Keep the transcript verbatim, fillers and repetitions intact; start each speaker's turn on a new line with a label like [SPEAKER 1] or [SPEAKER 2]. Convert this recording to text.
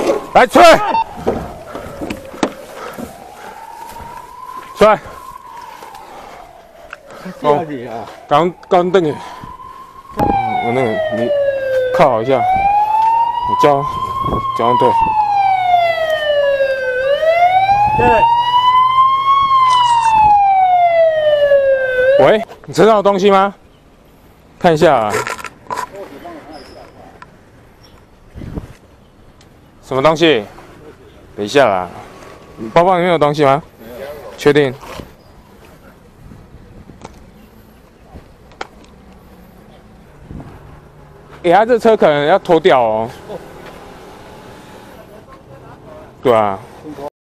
[SPEAKER 1] 来吹，出来。哦，刚刚凳子，我那个你靠好一下，我教教对。对。喂，你车上有东西吗？看一下啊。什么东西？等一下啦，包包里面有东西吗？没有。确定？哎、欸，他这车可能要脱掉哦。对啊。